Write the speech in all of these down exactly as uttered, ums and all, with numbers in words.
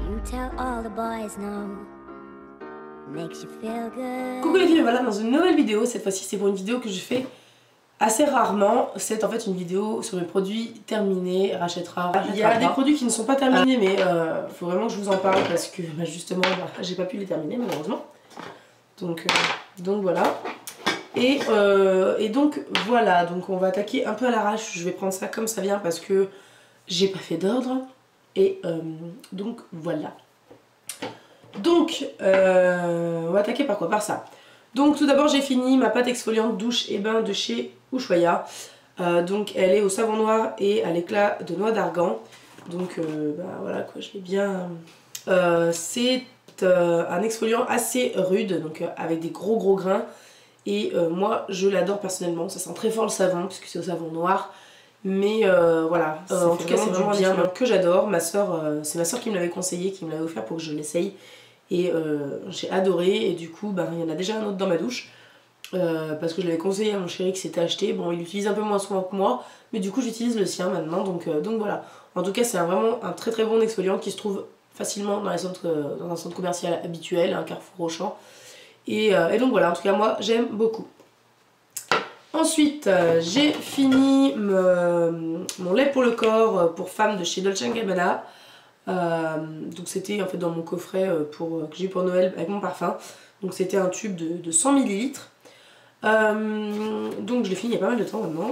Coucou les filles, voilà dans une nouvelle vidéo. Cette fois-ci c'est pour une vidéo que je fais assez rarement. C'est en fait une vidéo sur mes produits terminés, rachètera. Il y a des produits qui ne sont pas terminés mais il euh, faut vraiment que je vous en parle parce que bah, justement bah, j'ai pas pu les terminer malheureusement. Donc, euh, donc voilà. Et, euh, et donc voilà, donc on va attaquer un peu à l'arrache. Je vais prendre ça comme ça vient parce que j'ai pas fait d'ordre. Et euh, donc voilà. Donc euh, on va attaquer par quoi? Par ça. Donc tout d'abord j'ai fini ma pâte exfoliante douche et bain de chez Ushuaïa. Euh, donc elle est au savon noir et à l'éclat de noix d'argan. Donc euh, bah, voilà quoi, je l'ai bien... Euh, c'est euh, un exfoliant assez rude, donc euh, avec des gros gros grains. Et euh, moi je l'adore personnellement, ça sent très fort le savon puisque c'est au savon noir. Mais euh, voilà, euh, en tout cas c'est vraiment bien que j'adore. Ma soeur, euh, c'est ma soeur qui me l'avait conseillé, qui me l'avait offert pour que je l'essaye. Et euh, j'ai adoré et du coup bah, il y en a déjà un autre dans ma douche. Euh, parce que je l'avais conseillé à mon chéri qui s'était acheté. Bon, il l'utilise un peu moins souvent que moi, mais du coup j'utilise le sien maintenant, donc, euh, donc voilà. En tout cas c'est vraiment un très très bon exfoliant qui se trouve facilement dans, les centres, euh, dans un centre commercial habituel, un Carrefour Auchan. Et, euh, et donc voilà, en tout cas moi j'aime beaucoup. Ensuite euh, j'ai fini me, mon lait pour le corps pour femme de chez Dolce and Gabbana. Euh, donc c'était en fait dans mon coffret pour, que j'ai eu pour Noël avec mon parfum. Donc c'était un tube de, de cent millilitres. Euh, donc je l'ai fini il y a pas mal de temps maintenant.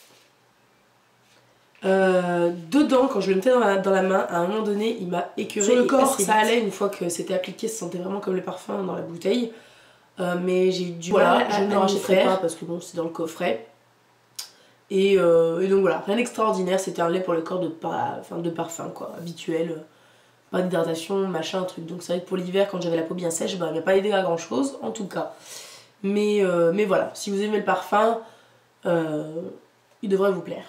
Euh, dedans, quand je le mettais dans la, dans la main, à un moment donné il m'a écœuré. Sur le corps ça allait une fois que c'était appliqué, ça sentait vraiment comme le parfum dans la bouteille. Euh, mais j'ai eu du voilà, mal à, je ne le rachèterai pas parce que bon c'est dans le coffret. Et, euh, et donc voilà, rien d'extraordinaire, c'était un lait pour le corps de, par, enfin, de parfum quoi, habituel. Pas d'hydratation, machin, truc. Donc c'est vrai que pour l'hiver, quand j'avais la peau bien sèche, bah, il m'a pas aidé à grand chose, en tout cas. Mais, euh, mais voilà, si vous aimez le parfum, euh, il devrait vous plaire.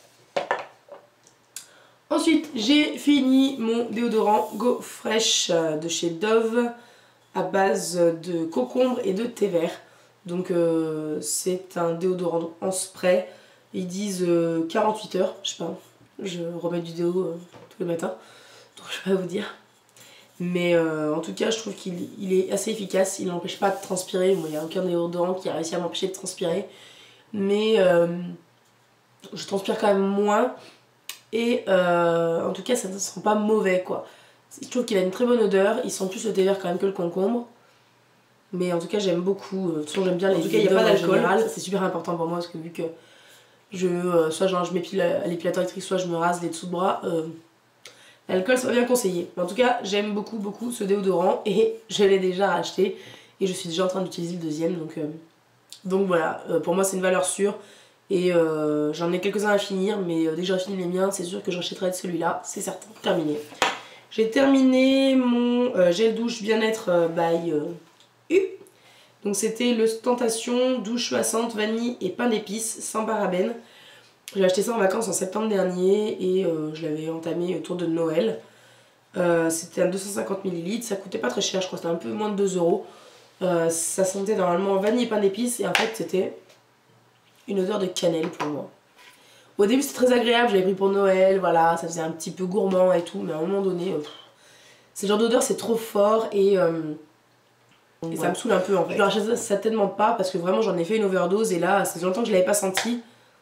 Ensuite, j'ai fini mon déodorant Go Fresh de chez Dove à base de concombre et de thé vert. Donc euh, c'est un déodorant en spray. Ils disent euh, quarante-huit heures, je sais pas, je remets du déo euh, tous les matins. Donc je vais pas vous dire. Mais euh, en tout cas je trouve qu'il il est assez efficace, il n'empêche pas de transpirer. Bon, il n'y a aucun déodorant qui a réussi à m'empêcher de transpirer. Mais euh, je transpire quand même moins. Et euh, en tout cas ça ne sent pas mauvais quoi. Je trouve qu'il a une très bonne odeur, il sent plus le thé vert quand même que le concombre. Mais en tout cas j'aime beaucoup, de toute façon j'aime bien les odeurs. En tout cas il n'y a pas d'alcool, c'est super important pour moi parce que vu que je, euh, soit genre, je m'épile à l'épilateur électrique, soit je me rase les dessous de bras, euh, l'alcool c'est pas bien conseillé. Mais en tout cas j'aime beaucoup beaucoup ce déodorant et je l'ai déjà racheté et je suis déjà en train d'utiliser le deuxième. Donc, euh, donc voilà, euh, pour moi c'est une valeur sûre. Et euh, j'en ai quelques-uns à finir, mais euh, dès que j'aurai fini les miens, c'est sûr que je rachèterai de celui-là, c'est certain. Terminé. J'ai terminé mon euh, gel douche bien-être euh, by euh, U. Donc c'était le Tentation douche massante vanille et pain d'épices sans parabènes. J'ai acheté ça en vacances en septembre dernier et euh, je l'avais entamé autour de Noël. Euh, c'était à deux cent cinquante millilitres, ça coûtait pas très cher, je crois que c'était un peu moins de deux euros. Euh, ça sentait normalement vanille et pain d'épices et en fait c'était une odeur de cannelle pour moi. Au début c'était très agréable, je l'avais pris pour Noël, voilà, ça faisait un petit peu gourmand et tout, mais à un moment donné, euh, ce genre d'odeur c'est trop fort et, euh, et ouais. Ça me saoule un peu en fait. Je le rachète certainement pas parce que vraiment j'en ai fait une overdose et là ça faisait longtemps que je l'avais pas senti.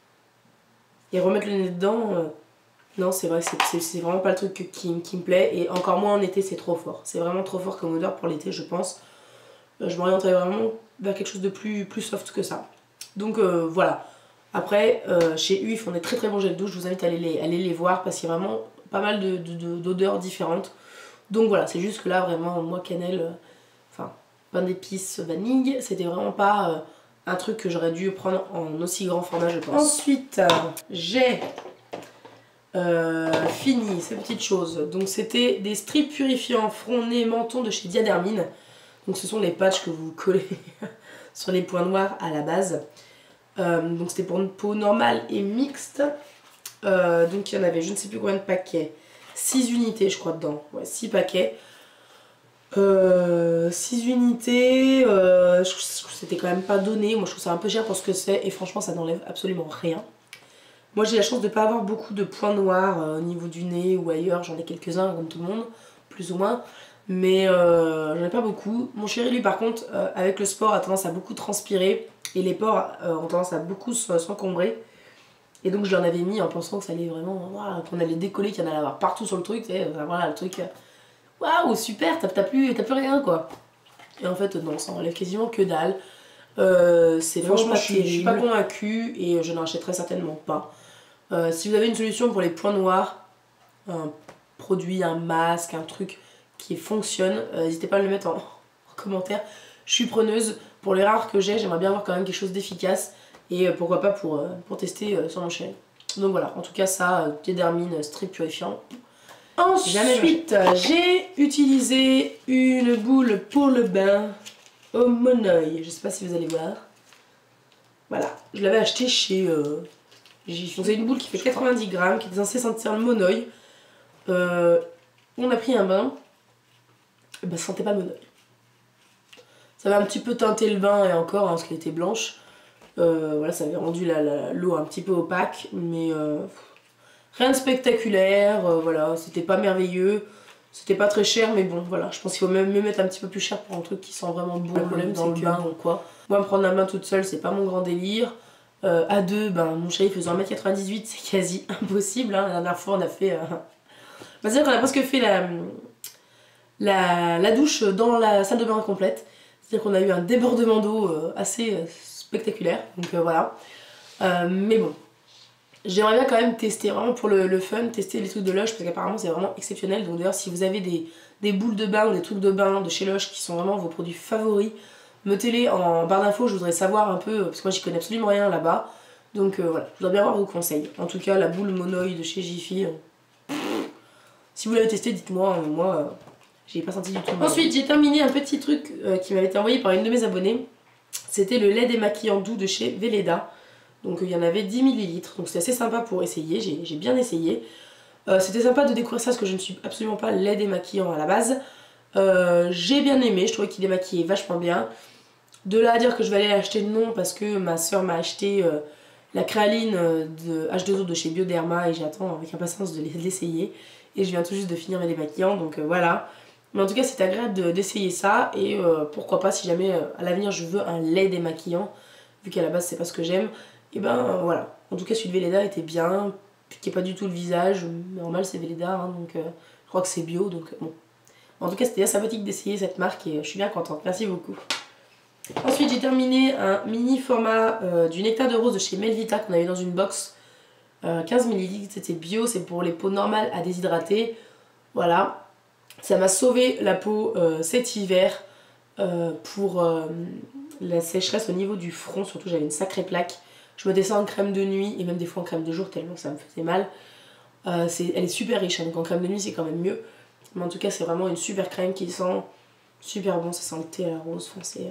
Et remettre le nez dedans, euh, non c'est vrai, c'est vraiment pas le truc que, qui, qui me plaît et encore moins en été c'est trop fort. C'est vraiment trop fort comme odeur pour l'été je pense. Euh, je m'orienterais vraiment vers quelque chose de plus, plus soft que ça. Donc euh, voilà. Après, euh, chez U, ils font des très très bons gels douche. Je vous invite à aller les, aller les voir parce qu'il y a vraiment pas mal d'odeurs de, de, différentes. Donc voilà, c'est juste que là, vraiment, moi, cannelle, euh, enfin, pain d'épices, vanille, c'était vraiment pas euh, un truc que j'aurais dû prendre en aussi grand format, je pense. Ensuite, euh, j'ai euh, fini ces petites choses. Donc c'était des strips purifiants front, nez, menton de chez Diadermine. Donc ce sont les patchs que vous collez sur les points noirs à la base. Euh, donc c'était pour une peau normale et mixte. Euh, donc il y en avait je ne sais plus combien de paquets. six unités je crois dedans. Ouais, six paquets. Euh, six unités. Euh, je trouve que c'était quand même pas donné. Moi je trouve ça un peu cher pour ce que c'est. Et franchement ça n'enlève absolument rien. Moi j'ai la chance de ne pas avoir beaucoup de points noirs euh, au niveau du nez ou ailleurs. J'en ai quelques-uns comme tout le monde. plus ou moins. Mais euh, j'en ai pas beaucoup. Mon chéri lui par contre euh, avec le sport a tendance à beaucoup transpirer et les pores euh, ont tendance à beaucoup s'encombrer. Et donc je l'en avais mis en pensant que ça allait vraiment, voilà, qu'on allait décoller, qu'il y en allait avoir partout sur le truc, tu sais, voilà le truc, waouh super, t'as plus, plus rien quoi. Et en fait non, ça enlève quasiment que dalle. Euh, c'est franchement, je, je suis pas convaincue et je n'en achèterai certainement pas. Euh, si vous avez une solution pour les points noirs, un produit, un masque, un truc qui fonctionne, euh, n'hésitez pas à le mettre en, en commentaire. Je suis preneuse. Pour les rares que j'ai, j'aimerais bien avoir quand même quelque chose d'efficace et euh, pourquoi pas pour, euh, pour tester euh, sur mon chéri. Donc voilà, en tout cas ça, euh, Piedermine Strip Purifiant. Ensuite, j'ai utilisé une boule pour le bain au Monoeil. Je sais pas si vous allez voir. Voilà, je l'avais acheté chez euh, Jiffy. Donc c'est une boule qui fait quatre-vingt-dix grammes, qui est censée sentir le Monoeil. Euh, on a pris un bain. Et ben ça sentait pas le Monoeil. Ça avait un petit peu teinté le bain et encore, hein, parce qu'elle était blanche. Euh, voilà, ça avait rendu l'eau un petit peu opaque, mais euh, rien de spectaculaire. Euh, voilà, c'était pas merveilleux. C'était pas très cher, mais bon, voilà. Je pense qu'il faut même mieux mettre un petit peu plus cher pour un truc qui sent vraiment bon. Le problème, dans le bain ou quoi. Moi, me prendre la main toute seule, c'est pas mon grand délire. Euh, à deux, ben, mon chéri faisant un mètre quatre-vingt-dix-huit, c'est quasi impossible. Hein. La dernière fois, on a fait. Euh... Bah, c'est-à-dire qu'on a presque fait la, la, la douche dans la salle de bain complète. C'est-à-dire qu'on a eu un débordement d'eau euh, assez euh, spectaculaire. Donc euh, voilà. Euh, mais bon. J'aimerais bien quand même tester, vraiment pour le, le fun, tester les trucs de Lush parce qu'apparemment c'est vraiment exceptionnel. Donc d'ailleurs, si vous avez des, des boules de bain ou des trucs de bain de chez Lush qui sont vraiment vos produits favoris, mettez-les en barre d'infos. Je voudrais savoir un peu, parce que moi j'y connais absolument rien là-bas. Donc euh, voilà, je voudrais bien avoir vos conseils. En tout cas, la boule Monoeil de chez Jiffy, euh, si vous l'avez testé, dites-moi. Euh, moi, euh, j'ai pas senti du tout. Ensuite, j'ai terminé un petit truc euh, qui m'avait été envoyé par une de mes abonnées. C'était le lait démaquillant doux de chez Velleda. Donc il y en avait dix millilitres, donc c'était assez sympa pour essayer, j'ai bien essayé. Euh, c'était sympa de découvrir ça parce que je ne suis absolument pas lait démaquillant à la base. Euh, j'ai bien aimé, je trouvais qu'il démaquillait vachement bien. De là à dire que je vais aller l'acheter, non, parce que ma soeur m'a acheté euh, la créaline de H deux O de chez Bioderma et j'attends avec impatience de l'essayer. Et je viens tout juste de finir mes démaquillants, donc euh, voilà. Mais en tout cas c'est agréable d'essayer ça et euh, pourquoi pas si jamais euh, à l'avenir je veux un lait démaquillant, vu qu'à la base c'est pas ce que j'aime. Et ben euh, voilà, en tout cas celui de Velleda était bien, piquait pas du tout le visage, normal c'est Velleda, hein, donc euh, je crois que c'est bio, donc bon. En tout cas c'était bien sympathique d'essayer cette marque et euh, je suis bien contente, merci beaucoup. Ensuite j'ai terminé un mini format euh, du nectar de rose de chez Melvita qu'on avait dans une box, euh, quinze millilitres, c'était bio, c'est pour les peaux normales à déshydrater, voilà. Ça m'a sauvé la peau euh, cet hiver euh, pour euh, la sécheresse au niveau du front, surtout j'avais une sacrée plaque. Je me descends en crème de nuit et même des fois en crème de jour tellement que ça me faisait mal. Euh, est, elle est super riche, hein, donc en crème de nuit c'est quand même mieux. Mais en tout cas c'est vraiment une super crème qui sent super bon, ça sent le thé à la rose foncé.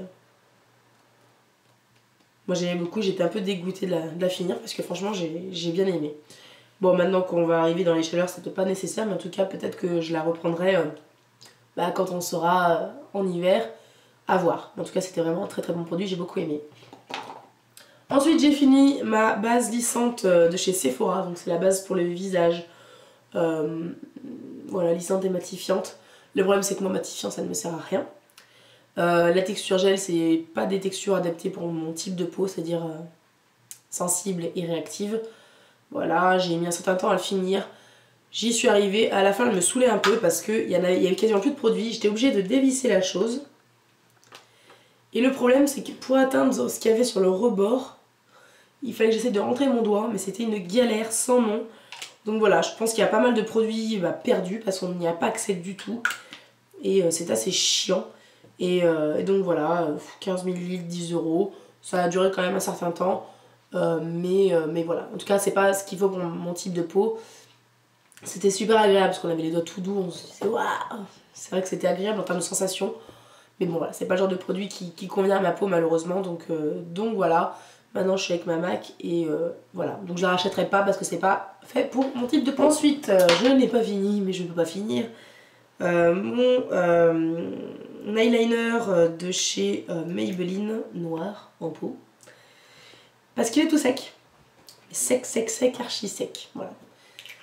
Moi j'aimais beaucoup, j'étais un peu dégoûtée de la, de la finir parce que franchement j'ai bien aimé. Bon maintenant qu'on va arriver dans les chaleurs c'est peut-être pas nécessaire, mais en tout cas peut-être que je la reprendrai euh, bah, quand on sera euh, en hiver, à voir. En tout cas c'était vraiment un très très bon produit, j'ai beaucoup aimé. Ensuite j'ai fini ma base lissante de chez Sephora, donc c'est la base pour le visage, euh, voilà, lissante et matifiante. Le problème c'est que moi matifiant ça ne me sert à rien. Euh, la texture gel c'est pas des textures adaptées pour mon type de peau, c'est-à-dire euh, sensible et réactive. Voilà, j'ai mis un certain temps à le finir, j'y suis arrivée, à la fin elle me saoulait un peu parce qu'il y, y avait quasiment plus de produits, j'étais obligée de dévisser la chose. Et le problème c'est que pour atteindre ce qu'il y avait sur le rebord, il fallait que j'essaie de rentrer mon doigt, mais c'était une galère sans nom. Donc voilà, je pense qu'il y a pas mal de produits bah, perdus parce qu'on n'y a pas accès du tout. Et euh, c'est assez chiant. Et, euh, et donc voilà, quinze millilitres, dix euros. Ça a duré quand même un certain temps. Euh, mais, euh, mais voilà, en tout cas c'est pas ce qu'il faut pour mon type de peau. C'était super agréable parce qu'on avait les doigts tout doux. On se disait waouh. C'est vrai que c'était agréable en termes de sensation. Mais bon voilà, c'est pas le genre de produit qui, qui convient à ma peau malheureusement. Donc, euh, donc voilà. Maintenant je suis avec ma MAC et euh, voilà, donc je la rachèterai pas parce que c'est pas fait pour mon type de peau. Ensuite, euh, je n'ai pas fini, mais je ne peux pas finir. Euh, mon euh, eyeliner de chez euh, Maybelline, noir en peau. Parce qu'il est tout sec. Sec, sec, sec, archi sec. Voilà.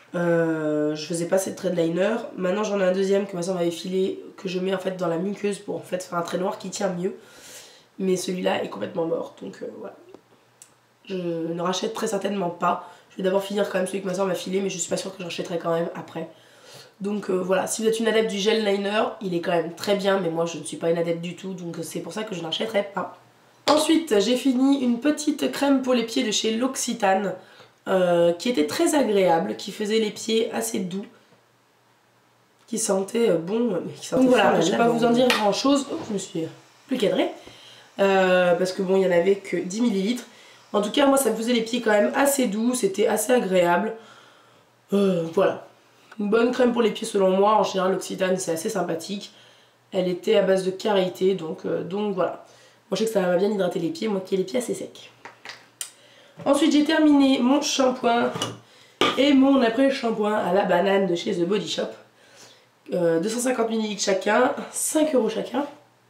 Euh, je faisais pas cette thread liner. Maintenant j'en ai un deuxième que ma soeur m'avait filé, que je mets en fait dans la muqueuse pour en fait faire un trait noir qui tient mieux. Mais celui-là est complètement mort, donc euh, voilà. Je ne rachète très certainement pas. Je vais d'abord finir quand même celui que ma soeur m'a filé, mais je suis pas sûre que j'en achèterai quand même après. Donc euh, voilà, si vous êtes une adepte du gel liner, il est quand même très bien, mais moi je ne suis pas une adepte du tout, donc c'est pour ça que je n'achèterai pas. Ensuite, j'ai fini une petite crème pour les pieds de chez L'Occitane, euh, qui était très agréable, qui faisait les pieds assez doux, qui sentait bon, mais qui sentait donc voilà, je ne vais pas vous en dire grand chose. Oh, je me suis plus cadrée, euh, parce que bon, il n'y en avait que dix millilitres. En tout cas, moi ça me faisait les pieds quand même assez doux, c'était assez agréable. Euh, voilà. Une bonne crème pour les pieds selon moi. En général, l'Occitane c'est assez sympathique. Elle était à base de karité, donc, euh, donc voilà. Moi je sais que ça va bien hydrater les pieds, moi qui ai les pieds assez secs. Ensuite j'ai terminé mon shampoing et mon après-shampoing à la banane de chez The Body Shop. Euh, deux cent cinquante millilitres chacun, cinq euros chacun.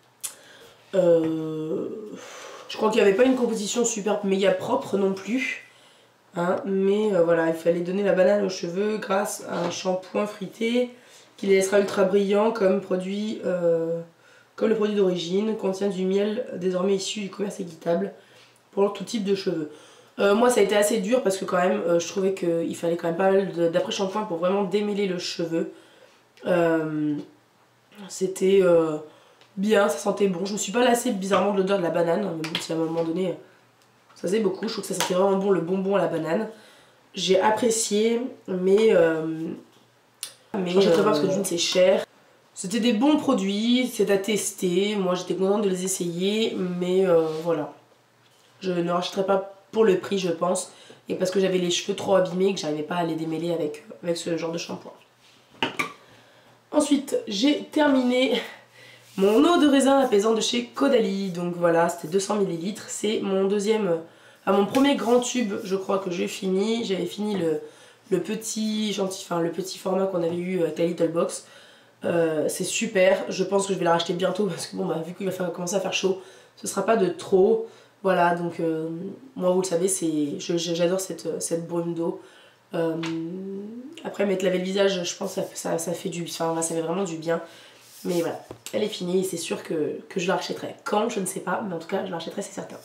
Euh, je crois qu'il n'y avait pas une composition super méga propre non plus. Hein, mais euh, voilà, il fallait donner la banane aux cheveux grâce à un shampoing fruité qui les laissera ultra brillants comme produit, euh, comme le produit d'origine, contient du miel désormais issu du commerce équitable pour tout type de cheveux. Euh, moi ça a été assez dur parce que quand même euh, je trouvais qu'il fallait quand même pas mal d'après-shampoing pour vraiment démêler le cheveu. Euh, C'était euh, bien, ça sentait bon. Je me suis pas lassée bizarrement de l'odeur de la banane, même si à un moment donné ça faisait beaucoup. Je trouve que ça sentait vraiment bon le bonbon à la banane. J'ai apprécié, mais, euh, mais je n'achèterai pas parce que d'une c'est cher. C'était des bons produits, c'est à tester. Moi j'étais contente de les essayer, mais euh, voilà. Je ne rachèterai pas pour le prix je pense, et parce que j'avais les cheveux trop abîmés et que j'arrivais pas à les démêler avec, avec ce genre de shampoing. Ensuite j'ai terminé mon eau de raisin apaisant de chez Caudalie, donc voilà c'était deux cents millilitres, c'est mon deuxième, à mon premier grand tube je crois que j'ai fini, j'avais fini le, le petit gentil, enfin le petit format qu'on avait eu avec la Little Box, euh, c'est super, je pense que je vais la racheter bientôt parce que bon bah vu qu'il va faire, commencer à faire chaud, ce sera pas de trop, voilà donc euh, moi vous le savez j'adore cette, cette brume d'eau. Euh, après m'être lavé le visage je pense que ça, ça, ça fait du, enfin ça fait vraiment du bien. Mais voilà, elle est finie et c'est sûr que, que je la rachèterai. Quand, je ne sais pas, mais en tout cas je la rachèterai c'est certain.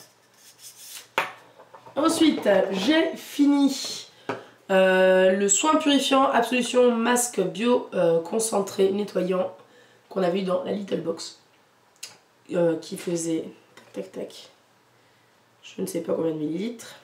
Ensuite j'ai fini euh, le soin purifiant Absolution masque bio euh, concentré nettoyant qu'on avait eu dans la Little Box, euh, qui faisait tac tac tac je ne sais pas combien de millilitres,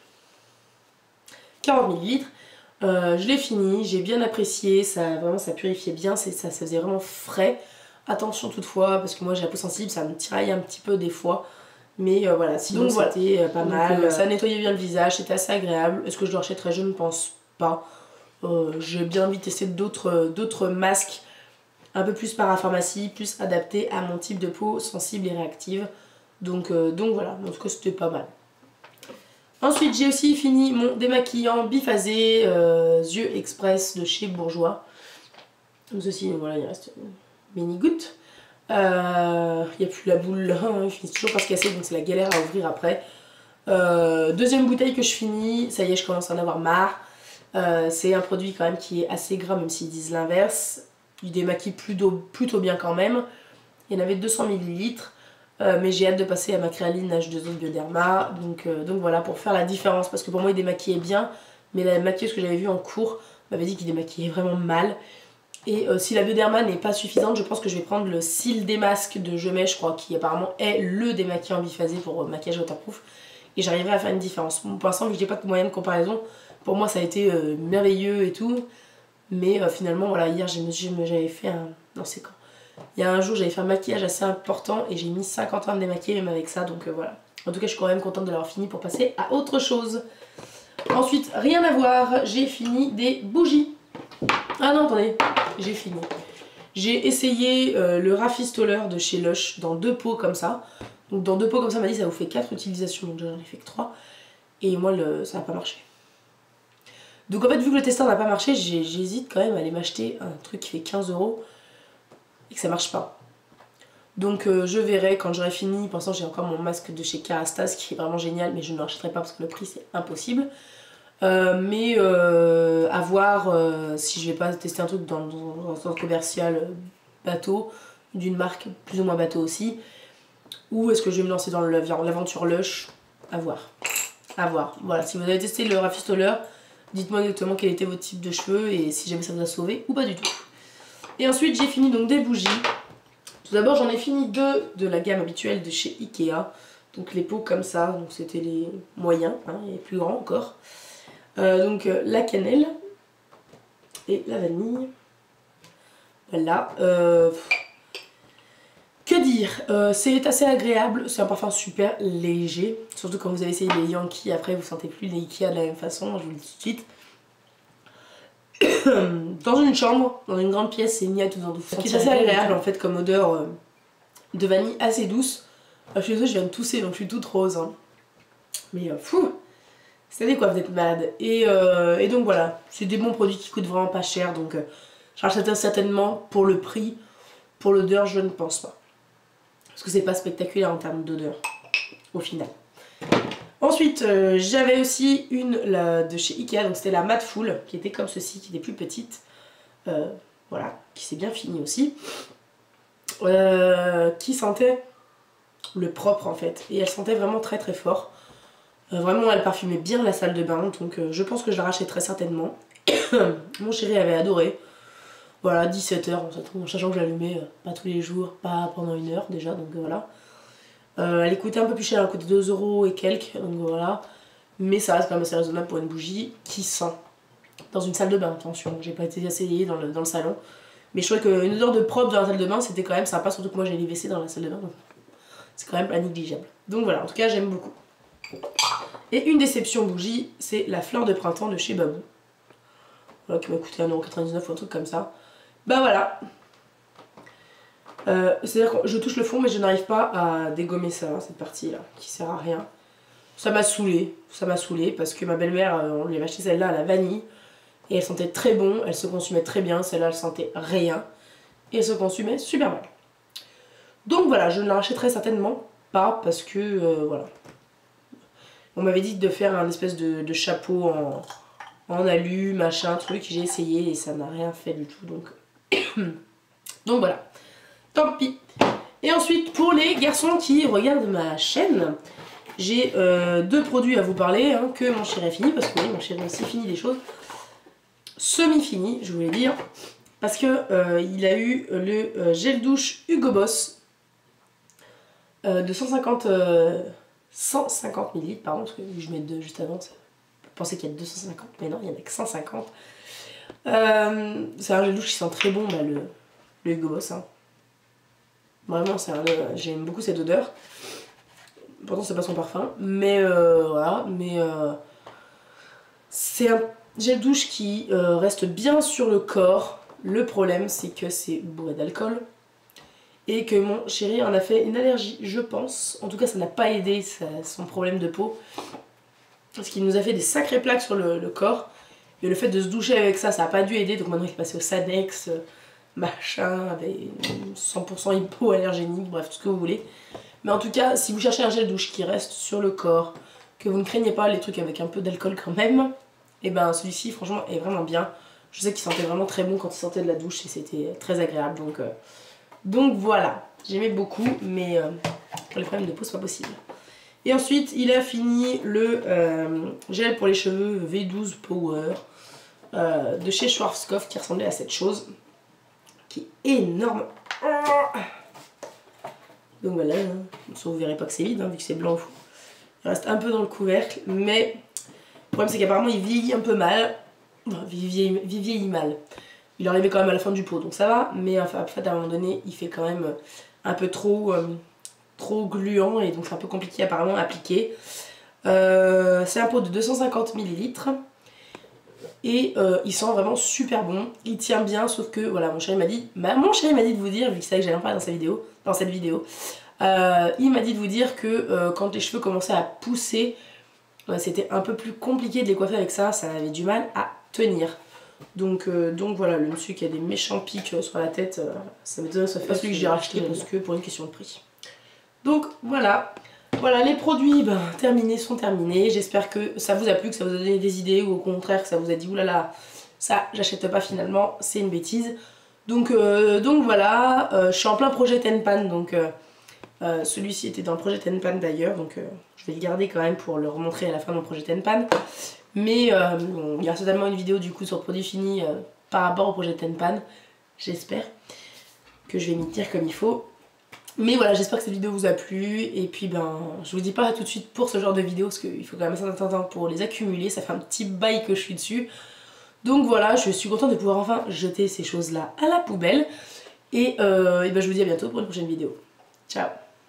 quarante millilitres. Euh, je l'ai fini, j'ai bien apprécié, ça vraiment ça purifiait bien, ça, ça faisait vraiment frais. Attention toutefois, parce que moi j'ai la peau sensible, ça me tiraille un petit peu des fois. Mais euh, voilà, sinon c'était voilà. Pas mal. Donc, euh, ça nettoyait bien le visage, c'était assez agréable. Est-ce que je le rachèterais? Je ne pense pas. Euh, j'ai bien envie de tester d'autres masques un peu plus parapharmacie, plus adaptés à mon type de peau sensible et réactive. Donc, euh, donc voilà, en tout cas c'était pas mal. Ensuite j'ai aussi fini mon démaquillant biphasé euh, Yeux Express de chez Bourjois. Comme ceci, voilà, il reste une mini goutte. Il euh, n'y a plus la boule là, hein, il finit toujours par se casser donc c'est la galère à ouvrir après. Euh, deuxième bouteille que je finis, ça y est je commence à en avoir marre. Euh, c'est un produit quand même qui est assez gras même s'ils disent l'inverse. Il démaquille plutôt, plutôt bien quand même. Il y en avait deux cents millilitres. Euh, mais j'ai hâte de passer à ma créaline H deux O de Bioderma, donc, euh, donc voilà pour faire la différence, parce que pour moi il démaquillait bien, mais la maquilleuse que j'avais vue en cours m'avait dit qu'il démaquillait vraiment mal. Et euh, si la Bioderma n'est pas suffisante, je pense que je vais prendre le Cils Démasque de Jemai, je crois, qui apparemment est le démaquillant biphasé pour euh, maquillage waterproof, et j'arriverai à faire une différence. Bon, pour l'instant vu que j'ai pas de moyen de comparaison, pour moi ça a été euh, merveilleux et tout, mais euh, finalement voilà, hier j'avais fait un... non c'est quand Il y a un jour j'avais fait un maquillage assez important et j'ai mis cinquante ans à me démaquiller même avec ça, donc euh, voilà. En tout cas je suis quand même contente de l'avoir fini pour passer à autre chose. Ensuite, rien à voir, j'ai fini des bougies. Ah non attendez, j'ai fini. J'ai essayé euh, le rafistoleur de chez Lush dans deux pots comme ça. Donc dans deux pots comme ça, on m'a dit ça vous fait quatre utilisations, donc j'en ai fait que trois. Et moi le, ça n'a pas marché. Donc en fait vu que le testeur n'a pas marché, j'hésite quand même à aller m'acheter un truc qui fait quinze euros. Et que ça marche pas. Donc euh, je verrai quand j'aurai fini. Pour l'instant j'ai encore mon masque de chez Kerastase qui est vraiment génial, mais je ne le rachèterai pas parce que le prix c'est impossible. Euh, mais euh, à voir euh, si je vais pas tester un truc dans, dans, dans un centre commercial euh, bateau, d'une marque plus ou moins bateau aussi, ou est-ce que je vais me lancer dans l'aventure Lush, à voir. À voir. Voilà, si vous avez testé le Rafistoler, dites-moi exactement quel était votre type de cheveux et si jamais ça vous a sauvé ou pas du tout. Et ensuite j'ai fini donc des bougies. Tout d'abord j'en ai fini deux de la gamme habituelle de chez Ikea. Donc les pots comme ça, donc c'était les moyens, hein, et les plus grands encore. Euh, donc euh, la cannelle et la vanille. Voilà. Euh, que dire, euh, c'est assez agréable, c'est un parfum super léger. Surtout quand vous avez essayé les Yankee, après vous sentez plus les Ikea de la même façon, je vous le dis tout de suite. Dans une chambre, dans une grande pièce, c'est niette ou dans tout. Ce qui est assez agréable en fait comme odeur euh, de vanille assez douce. Euh, je suis désolée, je viens de tousser donc je suis toute rose. Hein. Mais euh, fou, c'est des quoi, vous êtes malade. Et, euh, et donc voilà, c'est des bons produits qui coûtent vraiment pas cher. Donc euh, je rachèterai certainement pour le prix. Pour l'odeur, je ne pense pas. Parce que c'est pas spectaculaire en termes d'odeur, au final. Ensuite, euh, j'avais aussi une là, de chez Ikea, donc c'était la Mat Full, qui était comme ceci, qui était plus petite. Euh, voilà, qui s'est bien finie aussi. Euh, qui sentait le propre en fait. Et elle sentait vraiment très très fort. Euh, vraiment, elle parfumait bien la salle de bain, donc euh, je pense que je la rachèterai certainement. Mon chéri avait adoré. Voilà, dix-sept heures, en sachant que je l'allumais euh, pas tous les jours, pas pendant une heure déjà, donc euh, voilà. Euh, elle coûtait un peu plus cher, elle coûtait deux euros et quelques, donc voilà. Mais ça reste quand même assez raisonnable pour une bougie qui sent. Dans une salle de bain, attention, j'ai pas été essayée dans le, dans le salon. Mais je trouvais qu'une odeur de propre dans la salle de bain, c'était quand même sympa, surtout que moi j'ai les W C dans la salle de bain. C'est quand même pas négligeable. Donc voilà, en tout cas j'aime beaucoup. Et une déception bougie, c'est la fleur de printemps de chez Babou. Voilà, qui m'a coûté un euro quatre-vingt-dix-neuf ou un truc comme ça. Bah voilà. Euh, C'est-à-dire que je touche le fond mais je n'arrive pas à dégommer ça, cette partie là, qui sert à rien. Ça m'a saoulé, ça m'a saoulé parce que ma belle-mère, on lui avait acheté celle-là à la vanille. Et elle sentait très bon, elle se consumait très bien, celle-là elle sentait rien. Et elle se consumait super mal. Donc voilà, je ne la rachèterai certainement pas parce que, euh, voilà. On m'avait dit de faire un espèce de, de chapeau en, en alu, machin, truc. J'ai essayé et ça n'a rien fait du tout, donc... donc voilà, tant pis. Et ensuite, pour les garçons qui regardent ma chaîne, j'ai euh, deux produits à vous parler, hein, que mon chéri a fini, parce que oui, mon chéri aussi finit des choses. Semi-fini, je voulais dire, parce que euh, il a eu le euh, gel douche Hugo Boss euh, de cent cinquante, euh, cent cinquante millilitres, pardon, parce que je mets deux juste avant, je pensais qu'il y a deux cent cinquante, mais non, il n'y en a que cent cinquante. Euh, c'est un gel douche qui sent très bon, bah, le, le Hugo Boss. Hein. Vraiment, j'aime beaucoup cette odeur. Pourtant, c'est pas son parfum, mais euh, voilà, mais euh, c'est un gel douche qui euh, reste bien sur le corps. Le problème, c'est que c'est bourré d'alcool et que mon chéri en a fait une allergie, je pense. En tout cas, ça n'a pas aidé sa, son problème de peau, parce qu'il nous a fait des sacrées plaques sur le, le corps. Et le fait de se doucher avec ça, ça n'a pas dû aider. Donc maintenant il est passé au Sanex, euh, machin, avec cent pour cent hypoallergénique, bref, tout ce que vous voulez. Mais en tout cas, si vous cherchez un gel douche qui reste sur le corps, que vous ne craignez pas les trucs avec un peu d'alcool quand même, et ben celui-ci franchement est vraiment bien. Je sais qu'il sentait vraiment très bon quand il sortait de la douche et c'était très agréable. Donc, euh, donc voilà, j'aimais beaucoup, mais euh, pour les problèmes de peau c'est pas possible. Et ensuite il a fini le euh, gel pour les cheveux V douze Power. Euh, de chez Schwarzkopf qui ressemblait à cette chose qui est énorme. Donc voilà, hein. Vous verrez pas que c'est vide hein, vu que c'est blanc. Il reste un peu dans le couvercle, mais le problème c'est qu'apparemment il vieillit un peu mal. Enfin, il vieillit, il vieillit mal. Il arrivait quand même à la fin du pot donc ça va, mais enfin, en fait à un moment donné il fait quand même un peu trop, euh, trop gluant et donc c'est un peu compliqué apparemment à appliquer. Euh, c'est un pot de deux cent cinquante millilitres. Et euh, il sent vraiment super bon, il tient bien, sauf que voilà, mon chéri m'a dit, bah, mon chéri m'a dit de vous dire, vu qu'il savait que j'allais en parler dans, sa vidéo, dans cette vidéo, euh, il m'a dit de vous dire que euh, quand les cheveux commençaient à pousser, euh, c'était un peu plus compliqué de les coiffer avec ça, ça avait du mal à tenir. Donc, euh, donc voilà, le monsieur qui a des méchants pics euh, sur la tête, euh, ça m'étonne, ça fait celui que j'ai racheté parce que pour une question de prix. Donc voilà, Voilà, les produits ben, terminés sont terminés. J'espère que ça vous a plu, que ça vous a donné des idées ou au contraire que ça vous a dit oulala, ça j'achète pas finalement, c'est une bêtise. Donc, euh, donc voilà, euh, je suis en plein projet Tenpan, donc euh, euh, celui-ci était dans le projet Tenpan d'ailleurs, donc euh, je vais le garder quand même pour le remontrer à la fin de mon projet Tenpan. Mais euh, il y aura certainement une vidéo du coup sur produit fini euh, par rapport au projet Tenpan, j'espère que je vais m'y tenir comme il faut. Mais voilà, j'espère que cette vidéo vous a plu, et puis ben, je vous dis pas tout de suite pour ce genre de vidéo, parce qu'il faut quand même un certain temps pour les accumuler, ça fait un petit bail que je suis dessus. Donc voilà, je suis contente de pouvoir enfin jeter ces choses-là à la poubelle, et, euh, et ben je vous dis à bientôt pour une prochaine vidéo. Ciao!